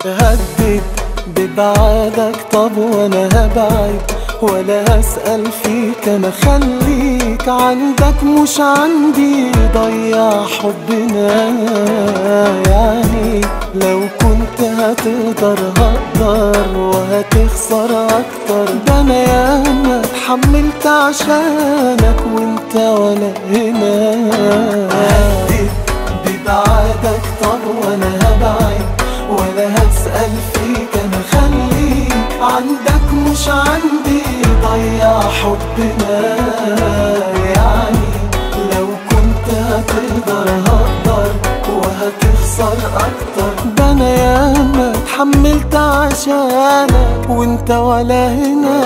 هدد ببعادك، طب وانا هبعد ولا هسأل فيك؟ انا خليك عندك مش عندي، ضيع حبنا. يعني لو كنت هتقدر هقدر وهتخسر اكتر، ده انا ياما اتحملت عشانك وانت ولا هنا. هدد ببعادك، طب وانا هبعد ولا هسأل فيك؟ انا خليك عندك مش عندي، ضيع حبنا. يعني لو كنت هتقدر هقدر وهتخسر اكتر، ده انا ياما اتحملت عشانك وانت ولا هنا.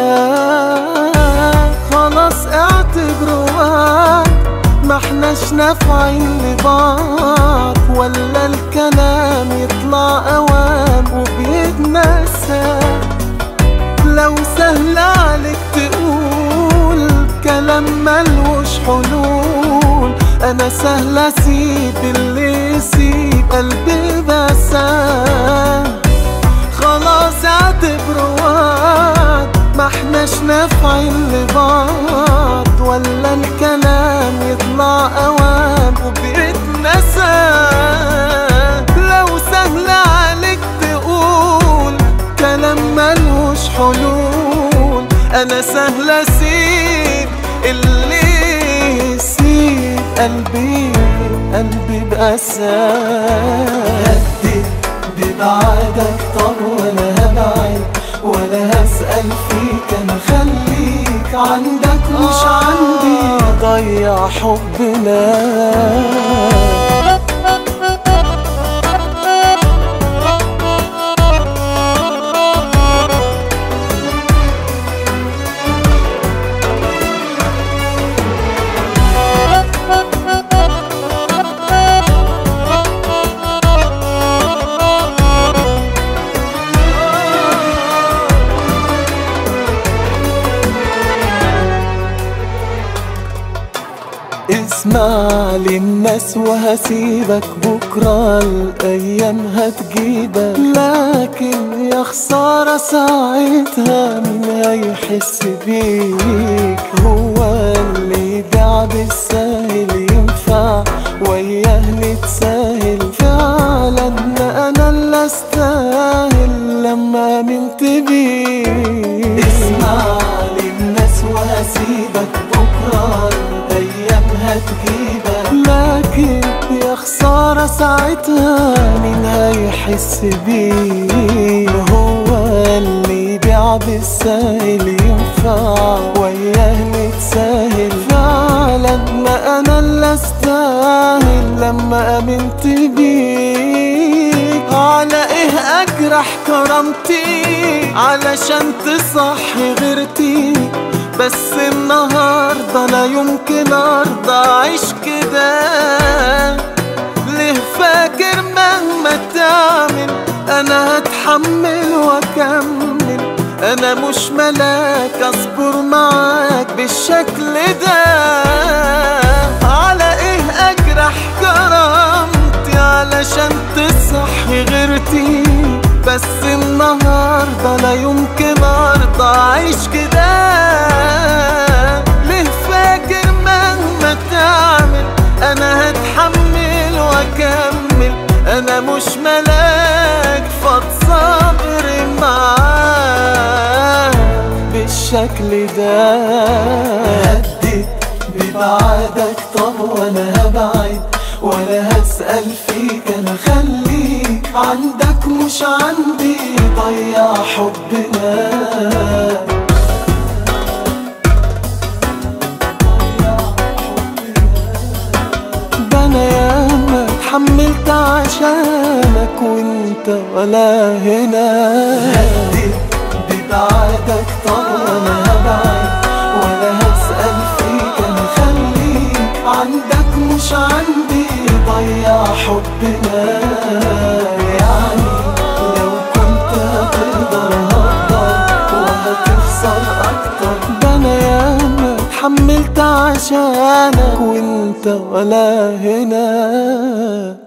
خلاص اعتبره وقت، ما احناش نافعين لبعض، ولا الكلام يطلع اوام وبيتنسى. لو سهل عليك تقول كلام ملوش حلول، انا سهل اسيب اللي يسيب قلبي بساه. خلاص اعتبره وقت، ما احناش نافعين لبعض، ولا الكلام يطلع اوام وبيتنسى. لو سهل عليك تقول كلام ملوش حلول، انا سهل اسيب اللي يسيب قلبي بأساه. هدد ببعادك، طب وانا هبعد ولا هسأل فيك؟ انا خليك عندك مش عندي، ضيع حبنا. اسمع للناس وهسيبك، بكرة الأيام هتجيبك. لكن يا خسارة ساعتها مين هيحس بيك؟ هو اللي يبيع بالساهل ينفع وياه نتساهل؟ فعلا أنا اللي أستاهل لما آمنت بيك. اسمع للناس وهسيبك، بكرة الأيام هتجيبك. لكن يا خسارة ساعتها مين هيحس بيه؟ هو اللي يبيع بالساهل ينفع وياه نتساهل؟ فعلا ما أنا اللي أستاهل لما آمنت بيك. على إيه أجرح كرامتي علشان تصحي غيرتي؟ بس النهاردة لا يمكن أرضى أعيش كده. ليه فاكر مهما تعمل أنا هتحمل وأكمل؟ أنا مش ملاك أصبر معاك بالشكل ده. على إيه أجرح كرامتي علشان تصحي غيرتي؟ بس النهاردة لا يمكن أرضى أعيش كده. ليه فاكر مهما تعمل أنا هتحمل وأكمل؟ أنا مش ملاك فاض صبري معاك بالشكل ده. هدد ببعادك، طب وانا هبعد ولا هسأل فيك؟ انا خليك عندك مش عندي، ضيع حبنا. ده انا ياما اتحملت عشانك وانت ولا هنا. هدد ببعادك، طب وانا هبعد ولا هسأل فيك؟ انا خليك عندك مش عندي، ضيع حبنا. يعني لو كنت هتقدر هقدر وهتخسر اكتر، ده انا ياما اتحملت عشانك وانت ولا هنا.